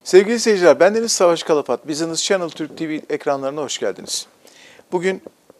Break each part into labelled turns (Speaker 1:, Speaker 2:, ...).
Speaker 1: Sevgili seyirciler, bendeniz Savaş Kalapat. Business Channel Türk TV ekranlarına hoş geldiniz. Bugün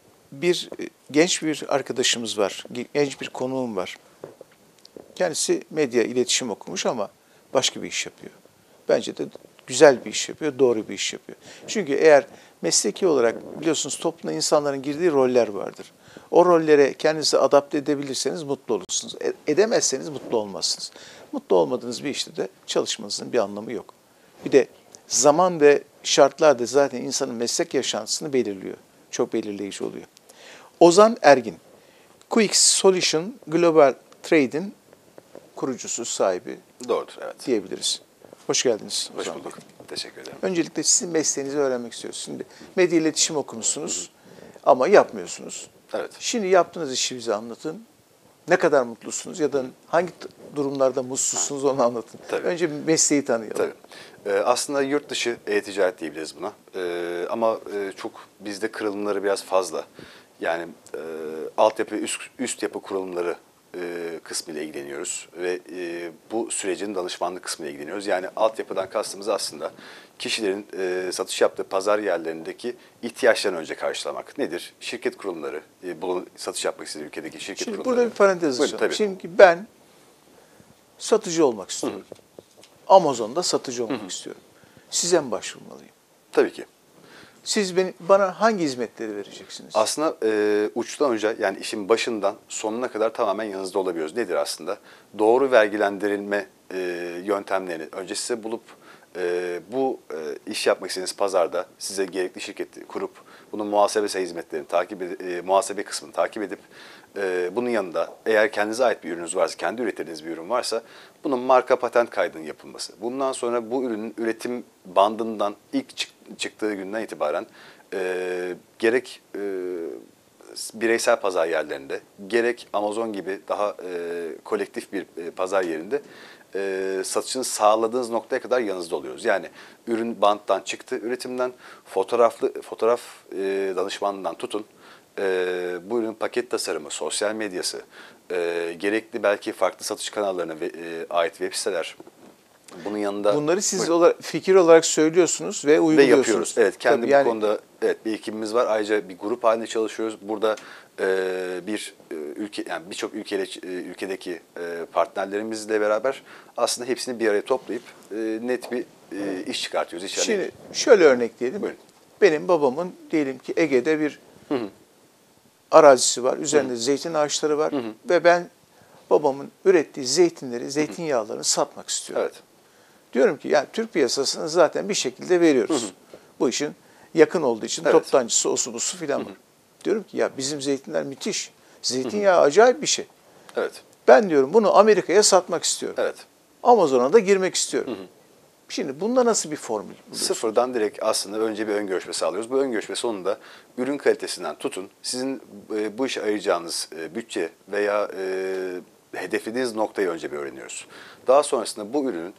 Speaker 1: genç bir arkadaşımız var, genç bir konuğum var. Kendisi medya, iletişim okumuş ama başka bir iş yapıyor. Bence de güzel bir iş yapıyor, doğru bir iş yapıyor. Çünkü eğer mesleki olarak biliyorsunuz toplumda insanların girdiği roller vardır. O rollere kendinizi adapte edebilirseniz mutlu olursunuz. Edemezseniz mutlu olmazsınız. Mutlu olmadığınız bir işte de çalışmanızın bir anlamı yok. Bir de zaman ve şartlar da zaten insanın meslek yaşantısını belirliyor. Çok belirleyici oluyor. Ozan Ergin, Quick Solution Global Trade'in kurucusu, sahibi
Speaker 2: Doğrudur, evet.
Speaker 1: diyebiliriz. Hoş geldiniz
Speaker 2: Hoş
Speaker 1: Ozan Bey.
Speaker 2: bulduk. Teşekkür ederim.
Speaker 1: Öncelikle sizin mesleğinizi öğrenmek istiyoruz. Şimdi medya iletişim okumuşsunuz ama yapmıyorsunuz.
Speaker 2: Evet.
Speaker 1: Şimdi yaptığınız işi bize anlatın. Ne kadar mutlusunuz ya da hangi durumlarda mutsuzsunuz onu anlatın.
Speaker 2: Tabii.
Speaker 1: Önce mesleği tanıyalım.
Speaker 2: Tabii. Aslında yurt dışı e-ticaret diyebiliriz buna. Ama çok bizde kırılımları biraz fazla. Yani altyapı, üst yapı kurulumları kısmıyla ilgileniyoruz ve bu sürecin danışmanlık kısmıyla ilgileniyoruz. Yani altyapıdan kastımız aslında kişilerin satış yaptığı pazar yerlerindeki ihtiyaçlarını önce karşılamak. Nedir? Şirket kurulumları, satış yapmak istediği ülkedeki şirket
Speaker 1: Şimdi
Speaker 2: kurulumları.
Speaker 1: burada bir parantez
Speaker 2: Buyurun,
Speaker 1: açalım.
Speaker 2: tabii.
Speaker 1: Şimdi ben satıcı olmak istiyorum. Amazon'da satıcı olmak istiyorum. Size mi başvurmalıyım?
Speaker 2: Tabii ki.
Speaker 1: Siz bana hangi hizmetleri vereceksiniz?
Speaker 2: Aslında uçtan uca yani işin başından sonuna kadar tamamen yanınızda olabiliyoruz. Nedir aslında? Doğru vergilendirilme yöntemlerini önce size bulup bu iş yapmak istediğiniz pazarda size gerekli şirketi kurup bunun muhasebe hizmetlerini muhasebe kısmını takip edip bunun yanında eğer kendinize ait bir ürününüz varsa, kendi ürettiğiniz bir ürün varsa bunun marka patent kaydının yapılması. Bundan sonra bu ürünün üretim bandından ilk çıktığı günden itibaren gerek bireysel pazar yerlerinde, gerek Amazon gibi daha kolektif bir pazar yerinde satışını sağladığınız noktaya kadar yanınızda oluyoruz. Yani ürün banttan çıktı, üretimden fotoğraf danışmanından tutun, bu ürünün paket tasarımı, sosyal medyası, gerekli belki farklı satış kanallarına ait web siteler. Bunun yanında
Speaker 1: Bunları siz fikir olarak söylüyorsunuz ve uyguluyorsunuz.
Speaker 2: ve yapıyoruz. Evet, kendi
Speaker 1: Tabii
Speaker 2: bu konuda bir ekibimiz var. Ayrıca bir grup halinde çalışıyoruz. Burada birçok ülkedeki partnerlerimizle beraber aslında hepsini bir araya toplayıp net bir iş çıkartıyoruz.
Speaker 1: Şimdi şöyle örnekleyelim.
Speaker 2: Buyurun.
Speaker 1: Benim babamın diyelim ki Ege'de bir arazisi var. Üzerinde zeytin ağaçları var ve ben babamın ürettiği zeytinyağlarını satmak istiyorum.
Speaker 2: Evet.
Speaker 1: Diyorum ki yani Türk piyasasını zaten bir şekilde veriyoruz. Bu işin yakın olduğu için toptancısı, osu busu filan var. Diyorum ki ya bizim zeytinler müthiş. Zeytinyağı acayip bir şey.
Speaker 2: Evet.
Speaker 1: Ben diyorum bunu Amerika'ya satmak istiyorum.
Speaker 2: Evet.
Speaker 1: Amazon'a da girmek istiyorum. Şimdi bunda nasıl bir formül buluyorsunuz?
Speaker 2: Sıfırdan direkt aslında önce bir ön görüşme sağlıyoruz. Bu ön görüşme sonunda ürün kalitesinden tutun, sizin bu işe ayıracağınız bütçe veya hedeflediğiniz noktayı önce bir öğreniyoruz. Daha sonrasında bu ürünün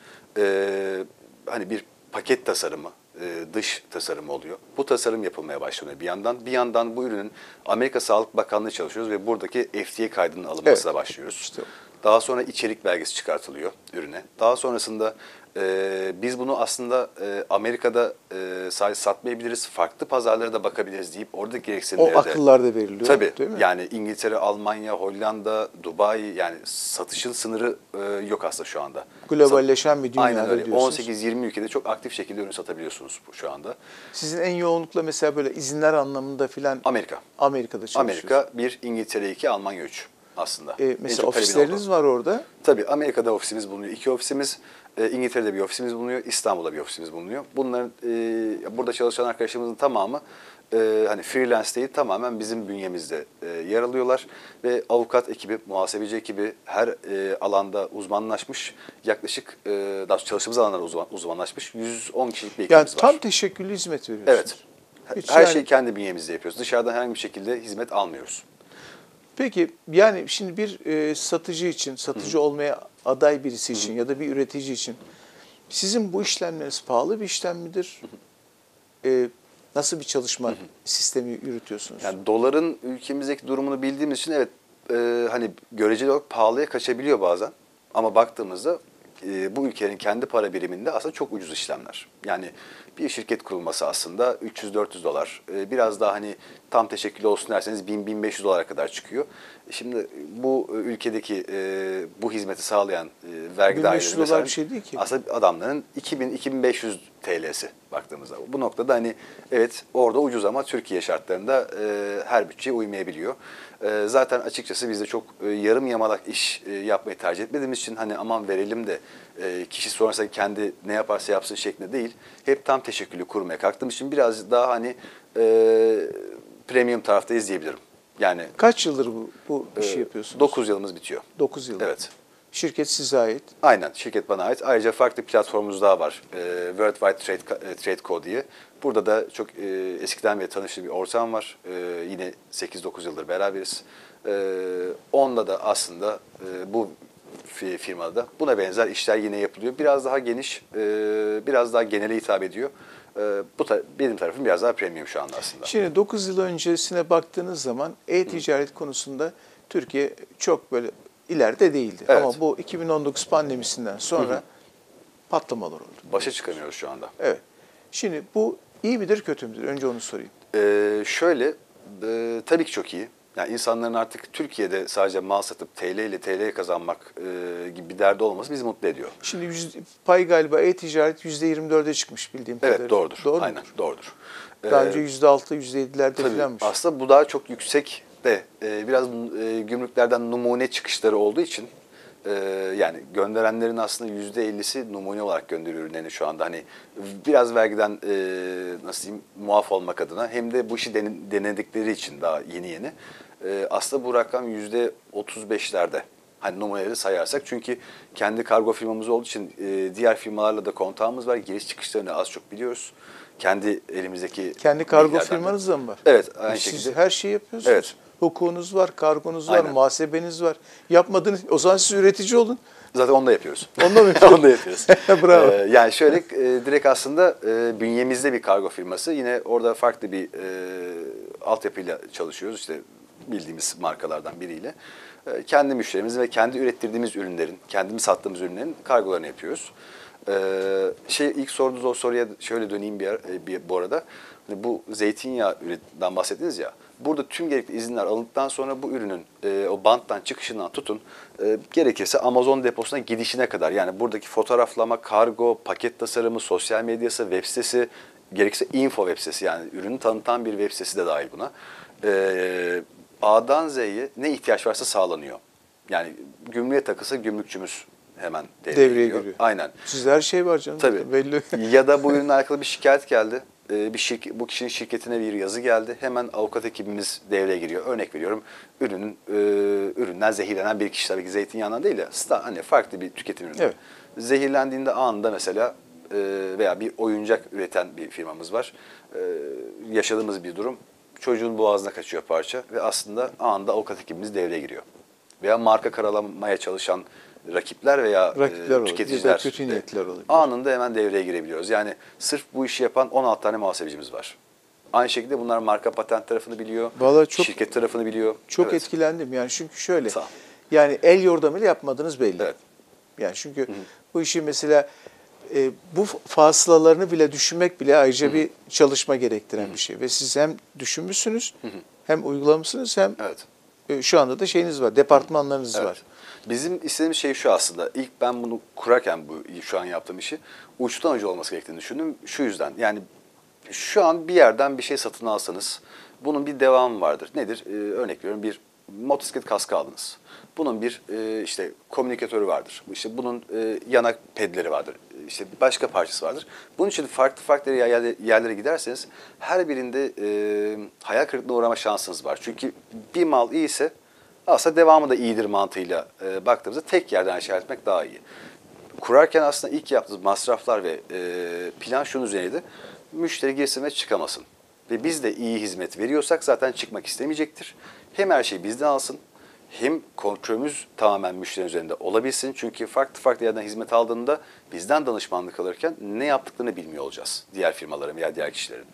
Speaker 2: hani bir paket tasarımı, dış tasarımı oluyor. Bu tasarım yapılmaya başlanıyor bir yandan. Bir yandan bu ürünün Amerika Sağlık Bakanlığı çalışıyoruz ve buradaki FDA kaydının alınmasına başlıyoruz.
Speaker 1: İşte
Speaker 2: Daha sonra içerik belgesi çıkartılıyor ürüne. Daha sonrasında biz bunu aslında Amerika'da sadece satmayabiliriz, farklı pazarlara da bakabiliriz deyip oradaki gereksinimleri
Speaker 1: o akıllar da veriliyor.
Speaker 2: Tabii.
Speaker 1: Değil mi?
Speaker 2: Yani İngiltere, Almanya, Hollanda, Dubai, yani satışın sınırı yok aslında şu anda.
Speaker 1: Globalleşen bir dünyada
Speaker 2: Aynen öyle.
Speaker 1: diyorsunuz.
Speaker 2: 18-20 ülkede çok aktif şekilde ürün satabiliyorsunuz şu anda.
Speaker 1: Sizin en yoğunlukla mesela böyle izinler anlamında filan Amerika'da çalışıyorsunuz.
Speaker 2: Amerika 1, İngiltere 2, Almanya 3 aslında.
Speaker 1: Mesela ofisleriniz var orada.
Speaker 2: Tabii Amerika'da ofisimiz bulunuyor. 2 ofisimiz, İngiltere'de bir ofisimiz bulunuyor, İstanbul'da bir ofisimiz bulunuyor. Bunların burada çalışan arkadaşlarımızın tamamı hani freelance değil, tamamen bizim bünyemizde yer alıyorlar ve avukat ekibi, muhasebeci ekibi her alanda uzmanlaşmış, yaklaşık çalıştığımız alanlarda uzmanlaşmış 110 kişilik bir ekibimiz
Speaker 1: Yani
Speaker 2: var.
Speaker 1: tam teşekküllü hizmet veriyorsunuz.
Speaker 2: Evet. Her şeyi kendi bünyemizde yapıyoruz. Dışarıdan herhangi bir şekilde hizmet almıyoruz.
Speaker 1: Peki yani şimdi bir satıcı için, satıcı olmaya aday birisi için ya da bir üretici için sizin bu işlemleriniz pahalı bir işlem midir? Nasıl bir çalışma sistemi yürütüyorsunuz?
Speaker 2: Yani doların ülkemizdeki durumunu bildiğimiz için evet hani göreceli olarak pahalıya kaçabiliyor bazen. Ama baktığımızda bu ülkenin kendi para biriminde aslında çok ucuz işlemler. Yani bir şirket kurulması aslında 300-400 dolar. Biraz daha hani tam teşekküllü olsun derseniz 1000-1500 dolara kadar çıkıyor. Şimdi bu ülkedeki bu hizmeti sağlayan vergi
Speaker 1: 1500
Speaker 2: daireleri
Speaker 1: dolar bir şey değil ki.
Speaker 2: aslında adamların 2000-2500 TL'si baktığımızda. Bu noktada hani evet orada ucuz ama Türkiye şartlarında her bütçeye uymayabiliyor. Zaten açıkçası biz de çok yarım yamalak iş yapmayı tercih etmediğimiz için hani aman verelim de kişi sonrasında kendi ne yaparsa yapsın şeklinde değil. Hep tam teşekküllü kurmaya kalktığım için biraz daha hani premium tarafta izleyebilirim. Yani
Speaker 1: Kaç yıldır bu işi yapıyorsunuz?
Speaker 2: 9 yılımız bitiyor.
Speaker 1: 9 yıldır.
Speaker 2: Evet.
Speaker 1: Şirket size ait.
Speaker 2: Aynen, şirket bana ait. Ayrıca farklı platformumuz daha var. Worldwide Trade Co diye. Burada da çok eskiden beri tanıştığım bir ortağım var. Yine 8-9 yıldır beraberiz. Onunla da aslında bu firmada buna benzer işler yine yapılıyor. Biraz daha geniş, biraz daha genele hitap ediyor. Benim tarafım biraz daha premium şu anda aslında.
Speaker 1: Şimdi 9 yıl öncesine baktığınız zaman e-ticaret konusunda Türkiye çok böyle ileride değildi.
Speaker 2: Evet.
Speaker 1: Ama bu 2019 pandemisinden sonra patlamalar oldu.
Speaker 2: Başa çıkamıyoruz şu anda.
Speaker 1: Evet. Şimdi bu iyi midir, kötü müdür? Önce onu sorayım.
Speaker 2: Tabii ki çok iyi. Yani insanların artık Türkiye'de sadece mal satıp TL ile TL kazanmak gibi bir derdi olması bizi mutlu ediyor.
Speaker 1: Şimdi pay galiba e-ticaret %24'e çıkmış bildiğim kadarıyla.
Speaker 2: Evet, doğrudur.
Speaker 1: Doğru
Speaker 2: Aynen,
Speaker 1: mudur?
Speaker 2: doğrudur.
Speaker 1: Daha önce %6, %7'lerde
Speaker 2: Tabii
Speaker 1: falanmış.
Speaker 2: aslında bu daha çok yüksek de biraz gümrüklerden numune çıkışları olduğu için yani gönderenlerin aslında %50'si numune olarak gönderiyor ürünlerini şu anda. Hani biraz vergiden nasıl diyeyim muaf olmak adına hem de bu işi denedikleri için daha yeni aslında bu rakam %35'lerde. Hani numuneleri sayarsak çünkü kendi kargo firmamız olduğu için diğer firmalarla da kontağımız var. Giriş çıkışlarını az çok biliyoruz. Kendi elimizdeki
Speaker 1: Kendi kargo
Speaker 2: bilgilerden de.
Speaker 1: firmanız da mı var?
Speaker 2: Evet, aynı
Speaker 1: Siz
Speaker 2: şekilde.
Speaker 1: her şeyi yapıyorsunuz.
Speaker 2: Evet.
Speaker 1: Hukukunuz var, kargonuz var,
Speaker 2: Aynen.
Speaker 1: muhasebeniz var. Yapmadığınız, o zaman siz üretici olun.
Speaker 2: Zaten onu da yapıyoruz.
Speaker 1: Onu da mı
Speaker 2: Onu da yapıyoruz.
Speaker 1: Bravo.
Speaker 2: Yani şöyle direkt aslında bünyemizde bir kargo firması. Yine orada farklı bir altyapıyla çalışıyoruz. İşte bildiğimiz markalardan biriyle. Kendi müşterimizin ve kendi ürettirdiğimiz ürünlerin, kendimiz sattığımız ürünlerin kargolarını yapıyoruz. İlk sorduğunuz o soruya şöyle döneyim bu arada. Hani bu zeytinyağından bahsettiniz ya. Burada tüm gerekli izinler alındıktan sonra bu ürünün o banttan çıkışından tutun gerekirse Amazon deposuna gidişine kadar yani buradaki fotoğraflama, kargo, paket tasarımı, sosyal medyası, web sitesi, gerekirse info web sitesi yani ürünü tanıtan bir web sitesi de dahil buna. A'dan Z'ye ne ihtiyaç varsa sağlanıyor. Yani gümrüğe takılsa gümrükçümüz hemen devreye giriyor. Aynen.
Speaker 1: Sizde her şey var canım.
Speaker 2: Tabii.
Speaker 1: Belli.
Speaker 2: Ya da bu ürünle alakalı bir şikayet geldi. Bu kişinin şirketine bir yazı geldi. Hemen avukat ekibimiz devreye giriyor. Örnek veriyorum. Üründen zehirlenen bir kişi tabii ki zeytinyağından değil de hani farklı bir tüketim ürünü.
Speaker 1: Evet.
Speaker 2: Zehirlendiğinde anında mesela veya bir oyuncak üreten bir firmamız var. Yaşadığımız bir durum. Çocuğun boğazına kaçıyor parça ve aslında anında avukat ekibimiz devreye giriyor. Veya marka karalamaya çalışan rakipler veya tüketiciler
Speaker 1: ya da kötü niyetler olabilir.
Speaker 2: anında hemen devreye girebiliyoruz. Yani sırf bu işi yapan 16 tane muhasebecimiz var. Aynı şekilde bunlar marka patent tarafını biliyor,
Speaker 1: Vallahi
Speaker 2: şirket tarafını biliyor.
Speaker 1: Çok
Speaker 2: Evet.
Speaker 1: etkilendim yani çünkü şöyle.
Speaker 2: Sağ ol.
Speaker 1: Yani el yordamıyla yapmadığınız belli.
Speaker 2: Evet.
Speaker 1: Yani çünkü bu işi mesela bu fasılalarını bile düşünmek bile ayrıca bir çalışma gerektiren bir şey. Ve siz hem düşünmüşsünüz, hem uygulamışsınız hem
Speaker 2: Evet.
Speaker 1: şu anda da şeyiniz var, departmanlarınız
Speaker 2: Evet.
Speaker 1: var.
Speaker 2: Bizim istediğimiz şey şu aslında. İlk ben bunu kurarken şu an yaptığım işi uçtan uca olması gerektiğini düşündüm. Şu yüzden yani şu an bir yerden bir şey satın alsanız bunun bir devamı vardır. Nedir? Örnek veriyorum bir motosiklet kaskı aldınız. Bunun bir işte komünikatörü vardır. İşte bunun yanak pedleri vardır. İşte başka parçası vardır. Bunun için farklı yerlere giderseniz her birinde hayal kırıklığına uğrama şansınız var. Çünkü bir mal iyiyse aslında devamı da iyidir mantığıyla baktığımızda tek yerden işaret etmek daha iyi. Kurarken aslında ilk yaptığımız masraflar ve plan şunun üzerineydi. Müşteri girsin ve çıkamasın. Ve biz de iyi hizmet veriyorsak zaten çıkmak istemeyecektir. Hem her şeyi bizden alsın hem kontrolümüz tamamen müşterinin üzerinde olabilsin. Çünkü farklı yerden hizmet aldığında bizden danışmanlık alırken ne yaptıklarını bilmiyor olacağız. Diğer firmaların veya diğer kişilerin.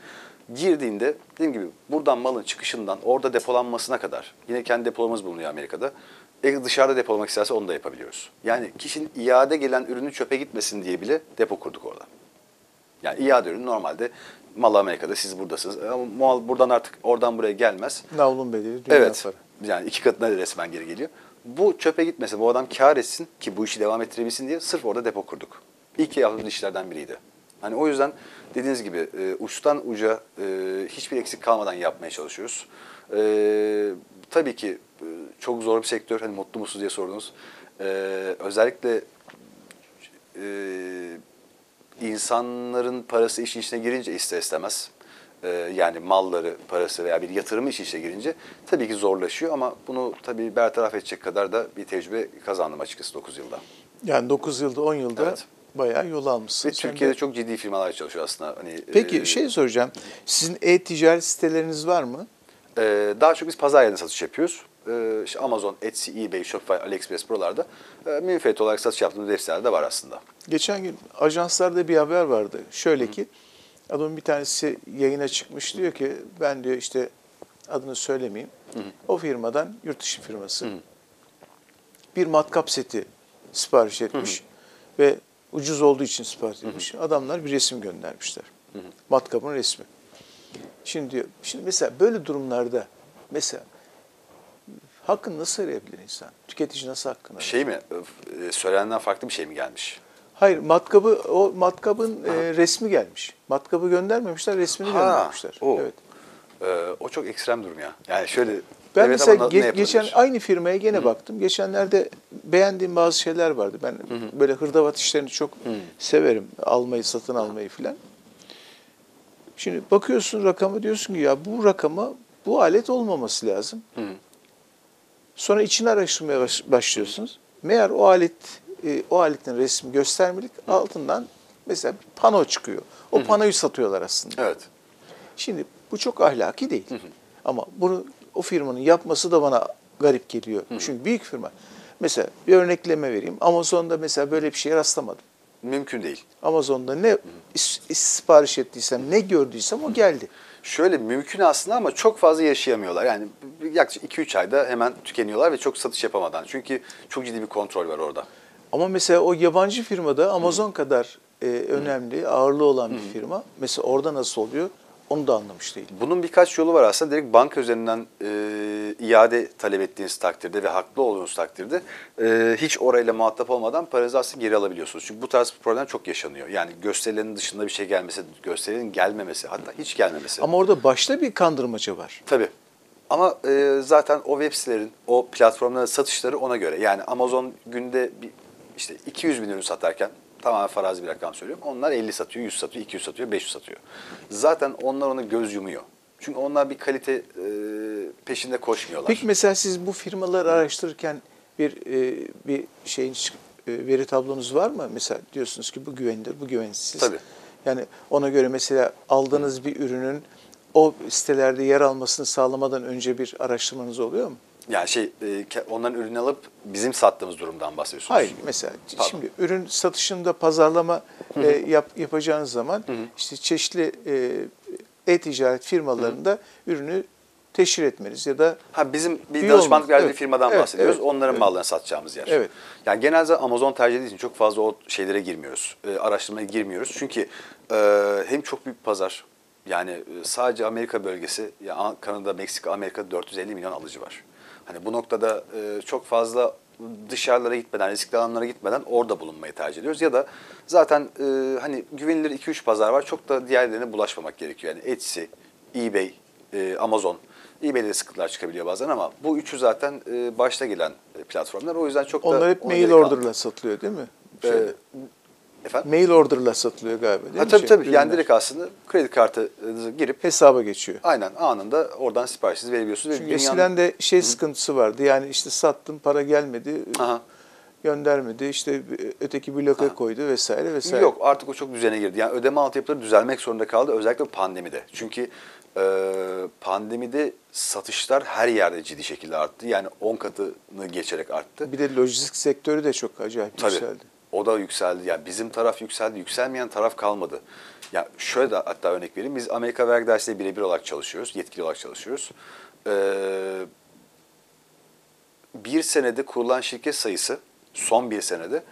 Speaker 2: Girdiğinde dediğim gibi buradan malın çıkışından orada depolanmasına kadar yine kendi depolarımız bulunuyor Amerika'da. Dışarıda depolamak isterse onu da yapabiliyoruz. Yani kişinin iade gelen ürünün çöpe gitmesin diye bile depo kurduk orada. Yani iade ürünü normalde mal Amerika'da, siz buradasınız. Ama mal buradan artık oradan buraya gelmez.
Speaker 1: Navlun bedeli dünya
Speaker 2: Evet.
Speaker 1: para.
Speaker 2: Yani 2 katına resmen geri geliyor. Bu çöpe gitmesin, bu adam kâr etsin ki bu işi devam ettirebilsin diye sırf orada depo kurduk. İlk yaptığımız işlerden biriydi. Hani o yüzden dediğiniz gibi uçtan uca hiçbir eksik kalmadan yapmaya çalışıyoruz. Tabii ki çok zor bir sektör. Hani mutlu musunuz diye sordunuz. Özellikle insanların parası işin içine girince ister istemez, yani malları, parası veya bir yatırımı işin içine girince tabii ki zorlaşıyor ama bunu tabii bertaraf edecek kadar da bir tecrübe kazandım açıkçası 9 yılda.
Speaker 1: Yani 9 yılda, 10 yılda
Speaker 2: Evet.
Speaker 1: bayağı yol almışsın.
Speaker 2: Ve Türkiye'de çok ciddi firmalar çalışıyor aslında. Hani,
Speaker 1: Peki şey soracağım. Sizin e-ticaret siteleriniz var mı?
Speaker 2: daha çok biz pazar yerine satış yapıyoruz. İşte Amazon, Etsy, eBay, Shopify, AliExpress buralarda münfeit olarak satış yaptığımız web siteler de var aslında.
Speaker 1: Geçen gün ajanslarda bir haber vardı. Şöyle ki adamın bir tanesi yayına çıkmış, diyor ki ben diyor işte adını söylemeyeyim. O firmadan, yurt dışı firması bir matkap seti sipariş etmiş ve ucuz olduğu için sipariş etmiş. Adamlar bir resim göndermişler. Matkapın resmi. Şimdi diyor, şimdi mesela böyle durumlarda mesela hakkını nasıl arayabilir insan? Tüketici nasıl hakkını arayabilir?
Speaker 2: Şey mi, söylenenden farklı bir şey mi gelmiş?
Speaker 1: Hayır, o matkabın resmi gelmiş. Matkabı göndermemişler, resmini göndermişler.
Speaker 2: O.
Speaker 1: Evet.
Speaker 2: O çok ekstrem durum ya. Yani şöyle,
Speaker 1: Ben
Speaker 2: evet
Speaker 1: mesela
Speaker 2: ama ne yapılabilir?
Speaker 1: geçen aynı firmaya gene baktım. Geçenlerde beğendiğim bazı şeyler vardı. Ben böyle hırdavat işlerini çok severim. Almayı, satın almayı filan. Şimdi bakıyorsun rakama, diyorsun ki ya bu rakama bu alet olmaması lazım. Sonra içini araştırmaya başlıyorsunuz. Meğer o aletin resmi göstermelik, altından mesela bir pano çıkıyor. O panoyu satıyorlar aslında.
Speaker 2: Evet.
Speaker 1: Şimdi bu çok ahlaki değil. Ama bunu o firmanın yapması da bana garip geliyor. Çünkü büyük firma. Mesela bir örnekleme vereyim. Amazon'da mesela böyle bir şeye rastlamadım.
Speaker 2: Mümkün değil.
Speaker 1: Amazon'da ne sipariş ettiysem, ne gördüysem o geldi.
Speaker 2: Şöyle mümkün aslında ama çok fazla yaşayamıyorlar. Yani yaklaşık 2-3 ayda hemen tükeniyorlar ve çok satış yapamadan. Çünkü çok ciddi bir kontrol var orada.
Speaker 1: Ama mesela o yabancı firmada Amazon kadar önemli, ağırlığı olan bir firma. Mesela orada nasıl oluyor? Onu da anlamış değilim.
Speaker 2: Bunun birkaç yolu var aslında. Direkt banka üzerinden iade talep ettiğiniz takdirde ve haklı olduğunuz takdirde hiç orayla muhatap olmadan paranızı aslında geri alabiliyorsunuz. Çünkü bu tarz bir problem çok yaşanıyor. Yani gösterilenin dışında bir şey gelmesi, gösterilenin gelmemesi, hatta hiç gelmemesi.
Speaker 1: Ama orada başta bir kandırmaca var.
Speaker 2: Tabii. Ama zaten o web sitelerin, o platformların satışları ona göre. Yani Amazon günde işte 200 bin ürün satarken, tamamen farazi bir rakam söylüyorum. Onlar 50 satıyor, 100 satıyor, 200 satıyor, 500 satıyor. Zaten onlar ona göz yumuyor. Çünkü onlar bir kalite peşinde koşmuyorlar.
Speaker 1: Peki mesela siz bu firmaları araştırırken bir şeyin veri tablonuz var mı? Mesela diyorsunuz ki bu güvenilir, bu güvensiz.
Speaker 2: Tabii.
Speaker 1: Yani ona göre mesela aldığınız bir ürünün o sitelerde yer almasını sağlamadan önce bir araştırmanız oluyor mu?
Speaker 2: Yani onların ürünü alıp bizim sattığımız durumdan bahsediyorsunuz.
Speaker 1: Hayır, mesela şimdi ürün satışında pazarlama yapacağınız zaman işte çeşitli e-ticaret firmalarında ürünü teşhir etmeniz ya da
Speaker 2: Bizim bir
Speaker 1: üye
Speaker 2: danışmanlık
Speaker 1: olmanız.
Speaker 2: verdiği
Speaker 1: Evet,
Speaker 2: firmadan
Speaker 1: evet,
Speaker 2: bahsediyoruz.
Speaker 1: evet,
Speaker 2: Onların
Speaker 1: evet.
Speaker 2: mallarını satacağımız yer.
Speaker 1: Evet.
Speaker 2: Yani genelde Amazon tercih ettiği için çok fazla o şeylere girmiyoruz. Araştırmaya girmiyoruz. Çünkü hem çok büyük bir pazar. Yani sadece Amerika bölgesi, ya Kanada, Meksika, Amerika'da 450 milyon alıcı var. Hani bu noktada çok fazla dışarılara gitmeden, riskli alanlara gitmeden orada bulunmayı tercih ediyoruz. Ya da zaten hani güvenilir 2-3 pazar var. Çok da diğerlerine bulaşmamak gerekiyor. Yani Etsy, eBay, Amazon. eBay'de de sıkıntılar çıkabiliyor bazen ama bu üçü zaten başta gelen platformlar. O yüzden çok da
Speaker 1: onlar hep
Speaker 2: ona
Speaker 1: mail
Speaker 2: gerek kalmıyor.
Speaker 1: order'la satılıyor değil mi?
Speaker 2: Efendim?
Speaker 1: Mail order'la satılıyor galiba değil mi?
Speaker 2: Tabii. Yani
Speaker 1: Ürünler.
Speaker 2: direkt aslında kredi kartı girip
Speaker 1: Hesaba geçiyor.
Speaker 2: aynen anında oradan siparişinizi verebiliyorsunuz.
Speaker 1: Çünkü eskiden de sıkıntısı vardı. Yani işte sattım, para gelmedi,
Speaker 2: Aha.
Speaker 1: göndermedi, işte öteki bloke koydu vesaire vesaire.
Speaker 2: Yok, artık o çok düzene girdi. Yani ödeme altyapıları düzelmek zorunda kaldı özellikle pandemide. Çünkü pandemide satışlar her yerde ciddi şekilde arttı. Yani 10 katını geçerek arttı.
Speaker 1: Bir de lojistik sektörü de çok acayip
Speaker 2: Tabii.
Speaker 1: yükseldi.
Speaker 2: O da yükseldi. Yani bizim taraf yükseldi. Yükselmeyen taraf kalmadı. Ya şöyle de hatta örnek vereyim. Biz Amerika vergi dairesiyle birebir olarak çalışıyoruz. Yetkili olarak çalışıyoruz. bir senede kurulan şirket sayısı, son bir senede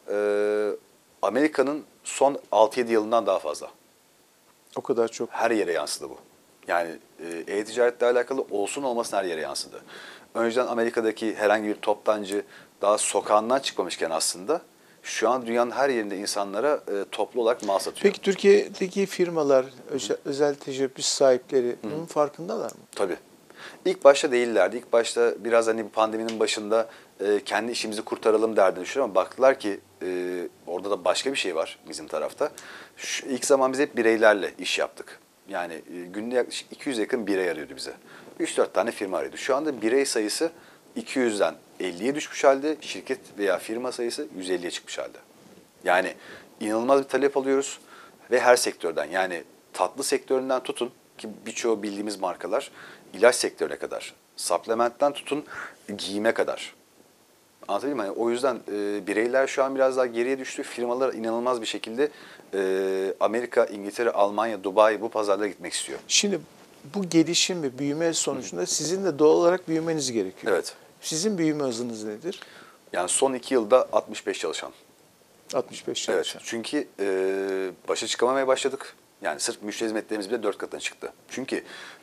Speaker 2: Amerika'nın son 6-7 yılından daha fazla.
Speaker 1: O kadar çok.
Speaker 2: Her yere yansıdı bu. Yani e-ticaretle alakalı olsun olmasın her yere yansıdı. Önceden Amerika'daki herhangi bir toptancı daha sokağından çıkmamışken aslında şu an dünyanın her yerinde insanlara toplu olarak mal satıyor.
Speaker 1: Peki Türkiye'deki firmalar, özel teşebbüs sahipleri bunun farkındalar mı?
Speaker 2: Tabii. İlk başta değillerdi. İlk başta biraz hani bu pandeminin başında kendi işimizi kurtaralım derdini düşünüyorum ama baktılar ki orada da başka bir şey var bizim tarafta. İlk zaman biz hep bireylerle iş yaptık. Yani günde yaklaşık 200 yakın birey arıyordu bize. 3-4 tane firma arıyordu. Şu anda birey sayısı 200'den 50'ye düşmüş halde, şirket veya firma sayısı 150'ye çıkmış halde. Yani inanılmaz bir talep alıyoruz ve her sektörden, yani tatlı sektöründen tutun ki birçoğu bildiğimiz markalar, ilaç sektörüne kadar, supplementten tutun giyime kadar. Anlatabiliyor muyum? Yani o yüzden bireyler şu an biraz daha geriye düştü. Firmalar inanılmaz bir şekilde Amerika, İngiltere, Almanya, Dubai bu pazarlara gitmek istiyor.
Speaker 1: Şimdi bu gelişim ve büyüme sonucunda sizin de doğal olarak büyümeniz gerekiyor.
Speaker 2: Evet.
Speaker 1: Sizin büyüme hızınız nedir?
Speaker 2: Yani son 2 yılda 65 çalışan.
Speaker 1: 65
Speaker 2: Evet.
Speaker 1: çalışan.
Speaker 2: Çünkü başa çıkamamaya başladık. Yani sırf müşteri hizmetlerimiz bile 4 katına çıktı. Çünkü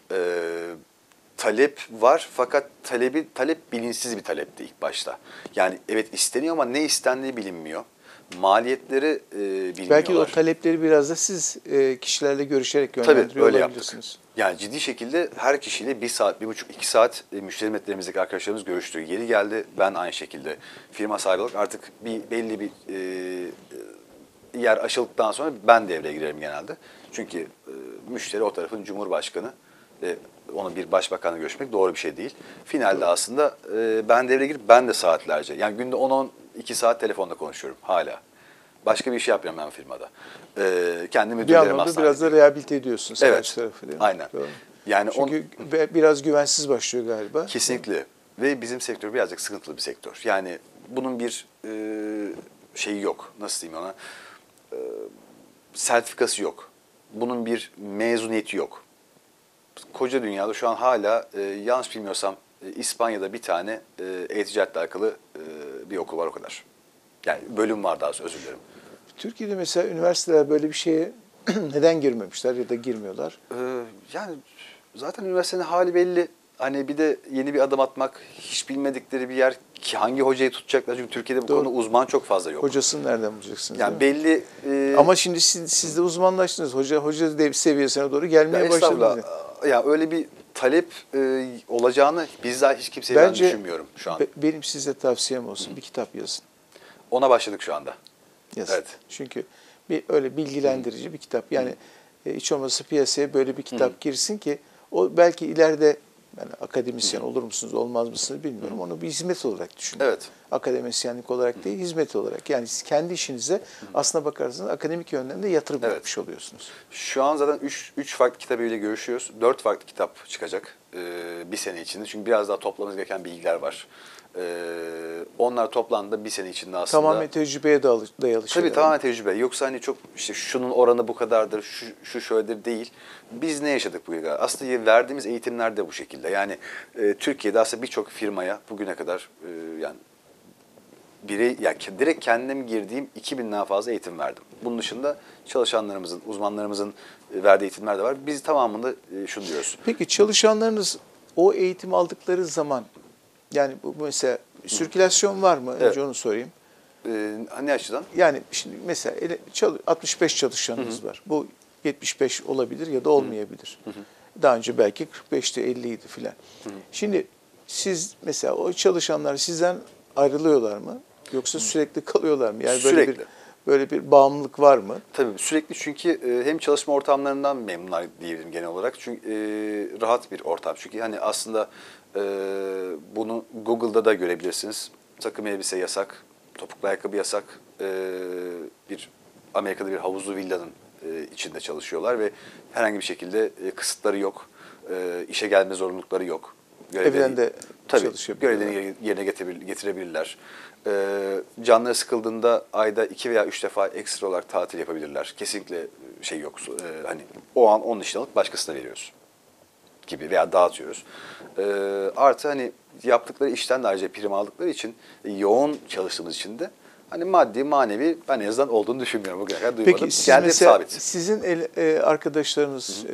Speaker 2: talep var fakat talep bilinçsiz bir talepti ilk başta. Yani evet isteniyor ama ne istendiği bilinmiyor. Maliyetleri bilmiyorlar.
Speaker 1: Belki de o talepleri biraz da siz kişilerle görüşerek
Speaker 2: Tabii
Speaker 1: yönlendiriyor
Speaker 2: öyle
Speaker 1: olabilirsiniz.
Speaker 2: yaptık. Yani ciddi şekilde her kişiyle 1 saat, 1,5, 2 saat müşteri hizmetlerimizdeki arkadaşlarımız görüştü. Yeri geldi ben aynı şekilde firma sahibi olarak artık belli bir yer aşıldıktan sonra ben devreye girerim genelde. Çünkü müşteri o tarafın cumhurbaşkanı ve onun bir başbakanla görüşmek doğru bir şey değil. Finalde aslında ben devreye girip ben de saatlerce, yani günde 10-12 saat telefonda konuşuyorum hala. Başka bir iş yapmıyorum ben firmada. Kendi
Speaker 1: Bir
Speaker 2: müdürlerim
Speaker 1: anlamda
Speaker 2: aslında.
Speaker 1: biraz da rehabilite ediyorsun
Speaker 2: Evet,
Speaker 1: karşı tarafı değil mi?
Speaker 2: aynen.
Speaker 1: Doğru.
Speaker 2: Yani
Speaker 1: Çünkü biraz güvensiz başlıyor galiba.
Speaker 2: kesinlikle. Ve bizim sektör birazcık sıkıntılı bir sektör. Yani bunun bir şeyi yok. Nasıl diyeyim ona? Sertifikası yok. Bunun bir mezuniyeti yok. Koca dünyada şu an hala yanlış bilmiyorsam İspanya'da bir tane e-ticaretle alakalı bir okul var o kadar. Yani bölüm var daha doğrusu, özür dilerim.
Speaker 1: Türkiye'de mesela üniversiteler böyle bir şeye neden girmemişler ya da girmiyorlar?
Speaker 2: Yani zaten üniversitenin hali belli. Hani bir de yeni bir adım atmak, hiç bilmedikleri bir yer ki hangi hocayı tutacaklar? Çünkü Türkiye'de bu
Speaker 1: Doğru.
Speaker 2: konuda uzman çok fazla yok.
Speaker 1: Hocasını nereden bulacaksınız?
Speaker 2: Yani
Speaker 1: değil mi?
Speaker 2: belli...
Speaker 1: Ama şimdi siz de uzmanlaştınız. Hoca seviyesine doğru gelmeye
Speaker 2: estağfurullah.
Speaker 1: başladınız.
Speaker 2: Ya öyle bir talep olacağını bizzat hiç kimseye ben düşünmüyorum şu an.
Speaker 1: Benim size tavsiyem olsun. Bir kitap yazın.
Speaker 2: Ona başladık şu anda.
Speaker 1: Yazın.
Speaker 2: Evet.
Speaker 1: Çünkü öyle bilgilendirici bir kitap. Yani hiç olmazsa piyasaya böyle bir kitap girsin ki o belki ileride, yani akademisyen olur musunuz, olmaz mısınız bilmiyorum. Onu bir hizmet olarak düşünün.
Speaker 2: Evet.
Speaker 1: Akademisyenlik olarak değil, hizmet olarak. Yani siz kendi işinize aslına bakarsanız akademik yönden de yatırım yapmış oluyorsunuz.
Speaker 2: Şu an zaten 3 farklı kitabıyla görüşüyoruz. 4 farklı kitap çıkacak bir sene içinde. Çünkü biraz daha toplamamız gereken bilgiler var. Onlar toplandığında bir sene içinde aslında...
Speaker 1: Tamamen tecrübeye dayalı şeyler.
Speaker 2: Tabii tamamen tecrübe. Yoksa hani çok işte şunun oranı bu kadardır, şu şöyledir değil. Biz ne yaşadık bugüne kadar? Aslında verdiğimiz eğitimler de bu şekilde. Yani Türkiye'de aslında birçok firmaya bugüne kadar yani direkt kendim girdiğim 2000'den fazla eğitim verdim. Bunun dışında çalışanlarımızın, uzmanlarımızın verdiği eğitimler de var. Biz tamamında şunu diyoruz.
Speaker 1: Peki çalışanlarınız o eğitim aldıkları zaman, yani bu mesela sirkülasyon var mı?
Speaker 2: Evet.
Speaker 1: Önce onu sorayım.
Speaker 2: Ne açıdan?
Speaker 1: Yani şimdi mesela 65 çalışanınız var. Bu 75 olabilir ya da olmayabilir. Daha önce belki 45'ti, 50'ydi filan. Şimdi siz mesela o çalışanlar sizden ayrılıyorlar mı? Yoksa sürekli kalıyorlar mı? Yani
Speaker 2: Sürekli.
Speaker 1: Böyle bir bağımlılık var mı?
Speaker 2: Tabii sürekli, çünkü hem çalışma ortamlarından memnunlar diyebilirim genel olarak. Çünkü rahat bir ortam. Çünkü hani aslında bunu Google'da da görebilirsiniz. Takım elbise yasak, topuklu ayakkabı yasak. Amerika'da bir havuzlu villanın içinde çalışıyorlar ve herhangi bir şekilde kısıtları yok. İşe gelme zorunlulukları yok.
Speaker 1: Evden de çalışabilirler.
Speaker 2: Görevlerini yerine getirebilirler. Canları sıkıldığında ayda 2 veya 3 defa ekstra olarak tatil yapabilirler. Kesinlikle şey yok. Hani o an onun işini alıp başkasına veriyoruz. gibi veya dağıtıyoruz. Artı hani yaptıkları işten de ayrıca prim aldıkları için yoğun çalıştığımız için de hani maddi manevi ben en azından olduğunu düşünmüyorum. Bugüne kadar duymadım.
Speaker 1: Peki siz
Speaker 2: Geldi
Speaker 1: mesela
Speaker 2: sabit.
Speaker 1: sizin arkadaşlarınız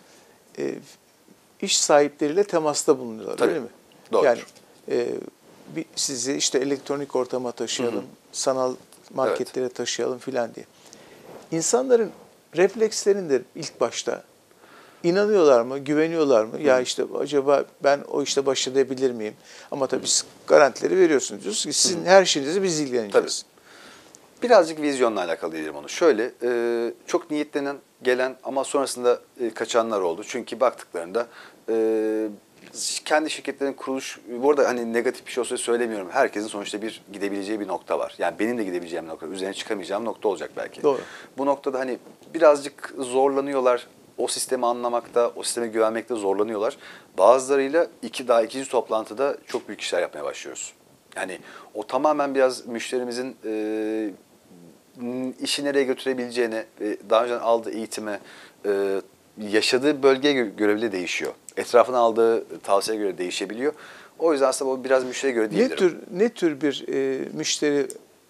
Speaker 1: iş sahipleriyle temasta bulunuyorlar
Speaker 2: Tabii,
Speaker 1: öyle mi?
Speaker 2: doğrudur.
Speaker 1: Yani sizi işte elektronik ortama taşıyalım, sanal marketlere taşıyalım filan diye. İnsanların reflekslerinde ilk başta inanıyorlar mı, güveniyorlar mı? Ya işte acaba ben o işte baş edebilir miyim? Ama tabii siz garantileri veriyorsunuz. Diyorsunuz ki sizin her şeyinizi biz ilgileneceğiz.
Speaker 2: Birazcık vizyonla alakalı diyelim onu. Şöyle, çok niyetlenen, gelen ama sonrasında kaçanlar oldu. Çünkü baktıklarında kendi şirketlerin kuruluş, bu arada hani negatif bir şey olsa söylemiyorum. Herkesin sonuçta bir gidebileceği bir nokta var. Yani benim de gidebileceğim nokta, üzerine çıkamayacağım nokta olacak belki.
Speaker 1: Doğru.
Speaker 2: Bu noktada hani birazcık zorlanıyorlar. O sistemi anlamakta, o sisteme güvenmekte zorlanıyorlar. Bazılarıyla daha ikinci toplantıda çok büyük işler yapmaya başlıyoruz. Yani o tamamen biraz müşterimizin işi nereye götürebileceğine, daha önce aldığı eğitime, yaşadığı bölgeye göre bile değişiyor. Etrafına aldığı tavsiyeye göre değişebiliyor. O yüzden aslında bu biraz müşteriye göre diyebilirim.
Speaker 1: Ne tür bir müşteri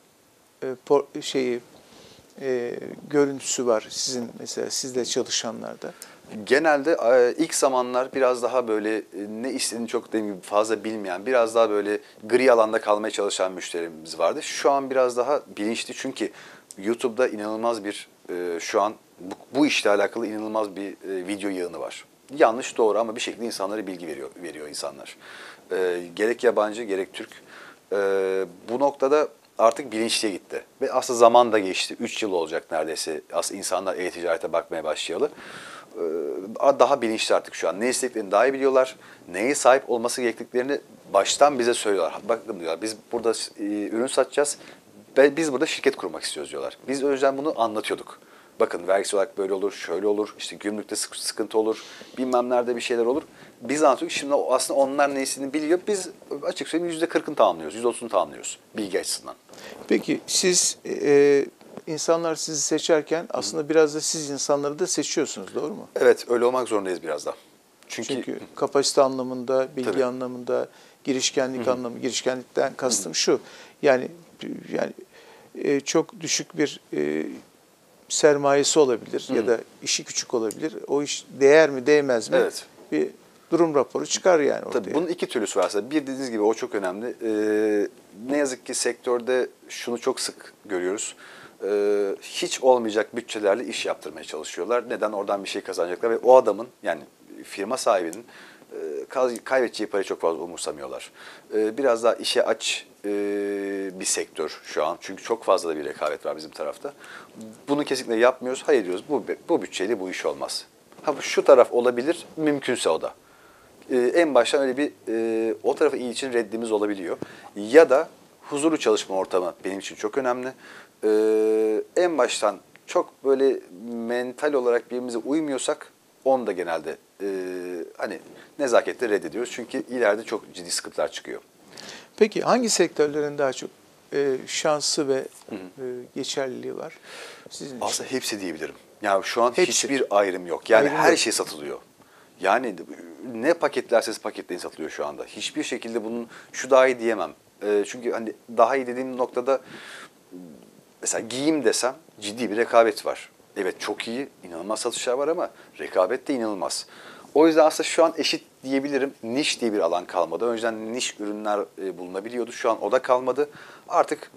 Speaker 1: görüntüsü var sizin mesela sizle çalışanlarda?
Speaker 2: Genelde ilk zamanlar biraz daha böyle ne istediğini çok dediğim gibi fazla bilmeyen, biraz daha böyle gri alanda kalmaya çalışan müşterimiz vardı. Şu an biraz daha bilinçli çünkü YouTube'da inanılmaz bir şu an bu işle alakalı inanılmaz bir video yığını var. Yanlış doğru ama bir şekilde insanlara bilgi veriyor insanlar. Gerek yabancı gerek Türk. Bu noktada artık bilinçliye gitti. Ve aslında zaman da geçti. 3 yıl olacak neredeyse aslında insanlar e-ticarete bakmaya başlayalı. Daha bilinçli artık şu an. Ne istediklerini daha iyi biliyorlar. Neye sahip olması gerektiklerini baştan bize söylüyorlar. Bakın diyorlar biz burada ürün satacağız ve biz burada şirket kurmak istiyoruz diyorlar. Biz önceden bunu anlatıyorduk. Bakın vergisi olarak böyle olur, şöyle olur, işte gümrükte sıkıntı olur, bilmem nerede bir şeyler olur. Biz anlatıyoruz. Şimdi aslında onlar neyini biliyor. Biz açık söyleyeyim %40'ını tamamlıyoruz, %30'unu tamamlıyoruz bilgi açısından.
Speaker 1: Peki siz insanlar sizi seçerken aslında biraz da siz insanları da seçiyorsunuz, doğru mu?
Speaker 2: Evet, öyle olmak zorundayız biraz da.
Speaker 1: Çünkü kapasite anlamında, bilgi
Speaker 2: Tabii.
Speaker 1: anlamında, girişkenlik anlamı, girişkenlikten kastım şu. Yani çok düşük bir sermayesi olabilir ya da işi küçük olabilir. O iş değer mi, değmez mi?
Speaker 2: Evet.
Speaker 1: Bir durum raporu çıkar yani ortaya.
Speaker 2: Tabii bunun iki türlüsü var aslında. Bir dediğiniz gibi o çok önemli. Ne yazık ki sektörde şunu çok sık görüyoruz. Hiç olmayacak bütçelerle iş yaptırmaya çalışıyorlar. Neden? Oradan bir şey kazanacaklar ve o adamın yani firma sahibinin kaybedeceği parayı çok fazla umursamıyorlar. Biraz daha işe aç bir sektör şu an. Çünkü çok fazla da bir rekabet var bizim tarafta. Bunu kesinlikle yapmıyoruz. Hayır diyoruz bu bütçeyle bu iş olmaz. Ha şu taraf olabilir, mümkünse o da. En baştan öyle bir o tarafı iyi için reddimiz olabiliyor. Ya da huzurlu çalışma ortamı benim için çok önemli. En baştan çok böyle mental olarak birbirimize uymuyorsak onu da genelde hani nezaketle reddediyoruz. Çünkü ileride çok ciddi sıkıntılar çıkıyor.
Speaker 1: Peki hangi sektörlerin daha çok şansı ve geçerliliği var? Sizin için?
Speaker 2: Aslında hepsi diyebilirim. Yani şu an
Speaker 1: Hepsi.
Speaker 2: hiçbir ayrım yok. Yani
Speaker 1: Ayrım
Speaker 2: her
Speaker 1: yok.
Speaker 2: şey satılıyor. Yani ne paketlerseniz paketleyin satılıyor şu anda. Hiçbir şekilde bunun şu daha iyi diyemem. Çünkü hani daha iyi dediğim noktada mesela giyim desem ciddi bir rekabet var. Evet çok iyi, inanılmaz satışlar var ama rekabet de inanılmaz. O yüzden aslında şu an eşit diyebilirim. Niş diye bir alan kalmadı. Önceden niş ürünler bulunabiliyordu. Şu an o da kalmadı. Artık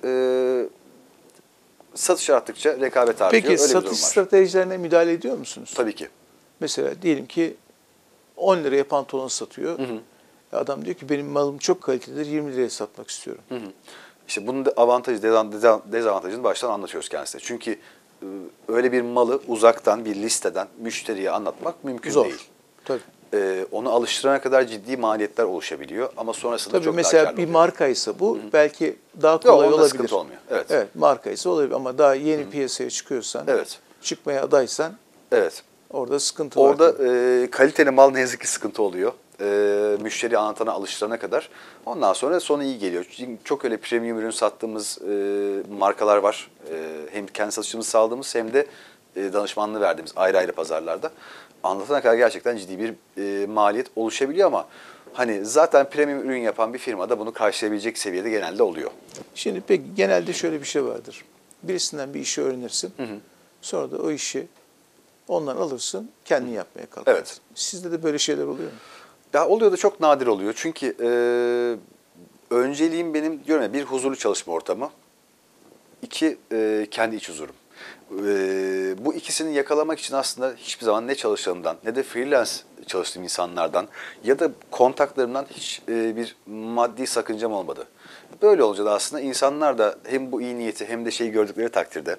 Speaker 2: satış arttıkça rekabet artıyor.
Speaker 1: Peki
Speaker 2: Öyle bir durum
Speaker 1: satış
Speaker 2: var.
Speaker 1: stratejilerine müdahale ediyor musunuz?
Speaker 2: Tabii ki.
Speaker 1: Mesela diyelim ki 10 liraya pantolon satıyor. Adam diyor ki benim malım çok kalitelidir, 20 liraya satmak istiyorum.
Speaker 2: İşte bunun da avantajı, dezavantajını baştan anlatıyoruz kendisine. Çünkü öyle bir malı uzaktan bir listeden müşteriye anlatmak mümkün
Speaker 1: Zor.
Speaker 2: değil.
Speaker 1: Tabii.
Speaker 2: Onu alıştırana kadar ciddi maliyetler oluşabiliyor ama sonrasında
Speaker 1: Tabii
Speaker 2: çok daha
Speaker 1: mesela
Speaker 2: karlı
Speaker 1: bir
Speaker 2: oluyor.
Speaker 1: markaysa bu belki daha
Speaker 2: Yok,
Speaker 1: kolay
Speaker 2: onda
Speaker 1: olabilir.
Speaker 2: sıkıntı olmuyor. Evet.
Speaker 1: Evet, markaysa olabilir ama daha yeni piyasaya çıkıyorsan,
Speaker 2: Evet.
Speaker 1: çıkmaya adaysan
Speaker 2: Evet.
Speaker 1: orada sıkıntı var.
Speaker 2: Orada
Speaker 1: tabii.
Speaker 2: kaliteli mal ne yazık ki sıkıntı oluyor. Müşteri anlatana alıştırana kadar. Ondan sonra sonu iyi geliyor. Çünkü çok öyle premium ürün sattığımız markalar var. Hem kendi satışımızı sağladığımız hem de danışmanlığı verdiğimiz ayrı ayrı pazarlarda anlatana kadar gerçekten ciddi bir maliyet oluşabiliyor ama hani zaten premium ürün yapan bir firmada bunu karşılayabilecek seviyede genelde oluyor.
Speaker 1: Şimdi peki genelde şöyle bir şey vardır. Birisinden bir işi öğrenirsin. Sonra da o işi ondan alırsın, kendin yapmaya kalkarsın.
Speaker 2: Evet.
Speaker 1: Sizde de böyle şeyler oluyor mu?
Speaker 2: Ya oluyor da çok nadir oluyor. Çünkü önceliğim benim diyorum ya bir huzurlu çalışma ortamı. İki kendi iç huzurum. Bu ikisini yakalamak için aslında hiçbir zaman ne çalışanımdan ne de freelance çalıştığım insanlardan ya da kontaklarımdan hiç bir maddi sakıncam olmadı. Böyle olunca da aslında insanlar da hem bu iyi niyeti hem de şeyi gördükleri takdirde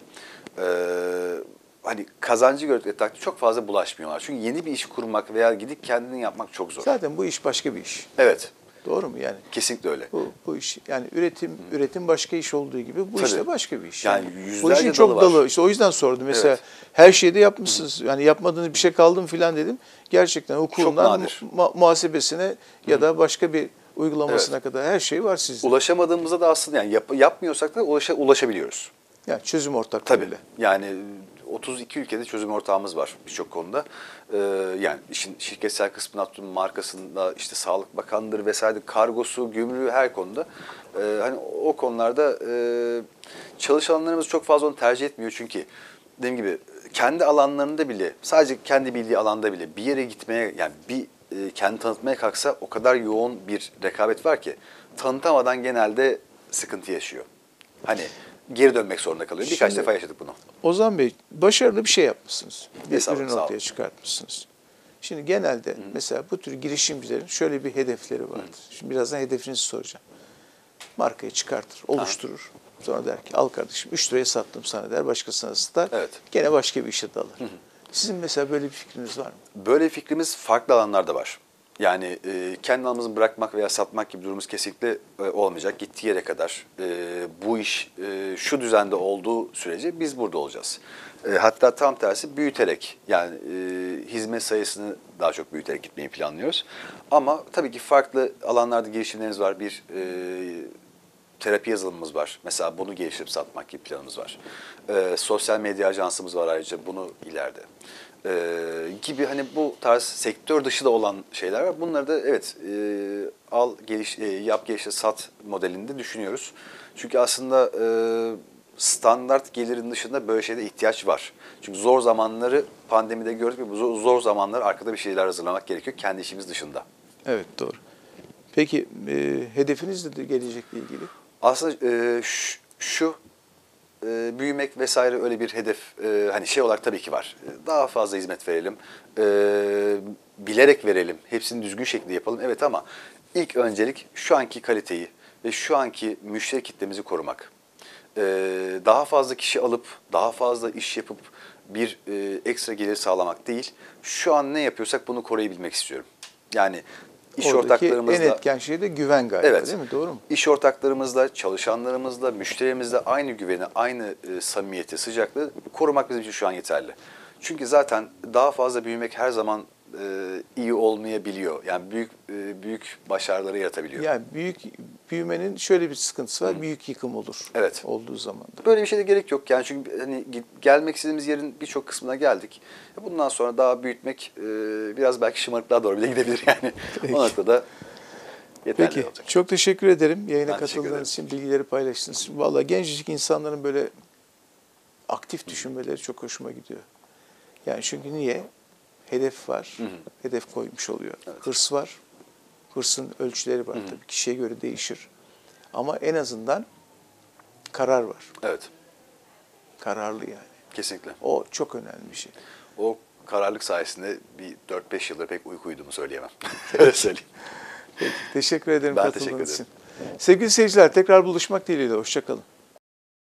Speaker 2: hani kazancı gördükleri takdirde çok fazla bulaşmıyorlar. Çünkü yeni bir iş kurmak veya gidip kendini yapmak çok zor.
Speaker 1: Zaten bu iş başka bir iş.
Speaker 2: Evet.
Speaker 1: Doğru mu yani?
Speaker 2: Kesinlikle öyle.
Speaker 1: Bu iş yani üretim başka iş olduğu gibi bu
Speaker 2: Tabii.
Speaker 1: işte başka bir iş.
Speaker 2: Yani
Speaker 1: bu
Speaker 2: yüzlerce
Speaker 1: işin çok
Speaker 2: dalı var.
Speaker 1: dalı. İşte o yüzden sordum. Mesela
Speaker 2: Evet.
Speaker 1: her şeyde yapmışsınız. Yani yapmadığınız bir şey kaldı mı filan dedim. Gerçekten hukukundan
Speaker 2: nadir.
Speaker 1: muhasebesine ya da başka bir uygulamasına kadar her şey var sizde.
Speaker 2: Ulaşamadığımızda da aslında yani yapmıyorsak da ulaşabiliyoruz.
Speaker 1: Yani çözüm
Speaker 2: Tabii.
Speaker 1: ortaklarıyla.
Speaker 2: Yani 32 ülkede çözüm ortağımız var birçok konuda. Yani işin şirketsel kısmından tutun markasında işte Sağlık Bakanlığı'dır vesaire kargosu, gümrüğü her konuda. Hani o konularda çalışanlarımız çok fazla onu tercih etmiyor çünkü dediğim gibi kendi alanlarında bile sadece kendi bildiği alanda bile bir yere gitmeye yani kendi tanıtmaya kalksa o kadar yoğun bir rekabet var ki tanıtamadan genelde sıkıntı yaşıyor. Hani geri dönmek zorunda kalıyor. Birkaç
Speaker 1: Şimdi-
Speaker 2: defa yaşadık bunu.
Speaker 1: Ozan Bey, başarılı bir şey yapmışsınız. Bir
Speaker 2: Estağfurullah,
Speaker 1: ürün
Speaker 2: sağ olun.
Speaker 1: ortaya çıkartmışsınız. Şimdi genelde mesela bu tür girişimcilerin şöyle bir hedefleri vardır. Şimdi birazdan hedefinizi soracağım. Markayı çıkartır, oluşturur. Sonra der ki al kardeşim 3 liraya sattım sana der. Başkasına satar.
Speaker 2: Evet.
Speaker 1: Gene başka bir işe dalır. Sizin mesela böyle bir fikriniz var mı?
Speaker 2: Böyle fikrimiz farklı alanlarda var. Yani kendi alanımızı bırakmak veya satmak gibi durumumuz kesinlikle olmayacak. Gittiği yere kadar bu iş şu düzende olduğu sürece biz burada olacağız. Hatta tam tersi büyüterek yani hizmet sayısını daha çok büyüterek gitmeyi planlıyoruz. Ama tabii ki farklı alanlarda girişimlerimiz var. Bir terapi yazılımımız var. Mesela bunu geliştirip satmak gibi planımız var. Sosyal medya ajansımız var ayrıca bunu ileride. Gibi hani bu tarz sektör dışı da olan şeyler var. Bunları da evet yap geliştir sat modelinde düşünüyoruz. Çünkü aslında standart gelirin dışında böyle şeyde ihtiyaç var. Çünkü zor zamanları pandemide gördük ve bu zor zamanlar arkada bir şeyler hazırlamak gerekiyor kendi işimiz dışında.
Speaker 1: Evet doğru. Peki hedefiniz de gelecekle ilgili?
Speaker 2: Aslında şu büyümek vesaire öyle bir hedef hani şey olarak tabii ki var. Daha fazla hizmet verelim, bilerek verelim, hepsini düzgün şekilde yapalım. Evet ama ilk öncelik şu anki kaliteyi ve şu anki müşteri kitlemizi korumak. Daha fazla kişi alıp, daha fazla iş yapıp bir ekstra gelir sağlamak değil. Şu an ne yapıyorsak bunu koruyabilmek istiyorum. Yani iş
Speaker 1: Oradaki
Speaker 2: ortaklarımızla...
Speaker 1: en etken şey de güven galiba
Speaker 2: Evet.
Speaker 1: değil mi? Doğru mu?
Speaker 2: İş ortaklarımızla, çalışanlarımızla, müşterimizle aynı güveni, aynı samimiyeti, sıcaklığı korumak bizim için şu an yeterli. Çünkü zaten daha fazla büyümek her zaman iyi olmayabiliyor. Yani büyük başarıları yaratabiliyor.
Speaker 1: Yani büyümenin şöyle bir sıkıntısı var. Büyük yıkım olur.
Speaker 2: Evet.
Speaker 1: Olduğu zaman da.
Speaker 2: Böyle bir şeye de gerek yok. Yani çünkü hani gelmek istediğimiz yerin birçok kısmına geldik. Bundan sonra daha büyütmek biraz belki şımarıklığa doğru bile gidebilir yani.
Speaker 1: Peki.
Speaker 2: O noktada yeterli
Speaker 1: Peki.
Speaker 2: olacak.
Speaker 1: Çok teşekkür ederim. Yayına
Speaker 2: Ben teşekkür
Speaker 1: katıldığınız için, bilgileri paylaştığınız için. Vallahi gencecik insanların böyle aktif düşünmeleri çok hoşuma gidiyor. Yani çünkü niye? Hedef var. Hedef koymuş oluyor.
Speaker 2: Evet.
Speaker 1: Hırs var. Hırsın ölçüleri var tabii. Kişiye göre değişir. Ama en azından karar var.
Speaker 2: Evet,
Speaker 1: Kararlı yani.
Speaker 2: kesinlikle.
Speaker 1: O çok önemli bir şey.
Speaker 2: O kararlılık sayesinde bir 4-5 yıldır pek uyku uyuduğumu söyleyemem. Öyle söyleyeyim.
Speaker 1: Teşekkür ederim
Speaker 2: Ben
Speaker 1: katıldığınız
Speaker 2: teşekkür
Speaker 1: için.
Speaker 2: ederim.
Speaker 1: Sevgili seyirciler tekrar buluşmak dileğiyle. Hoşça kalın.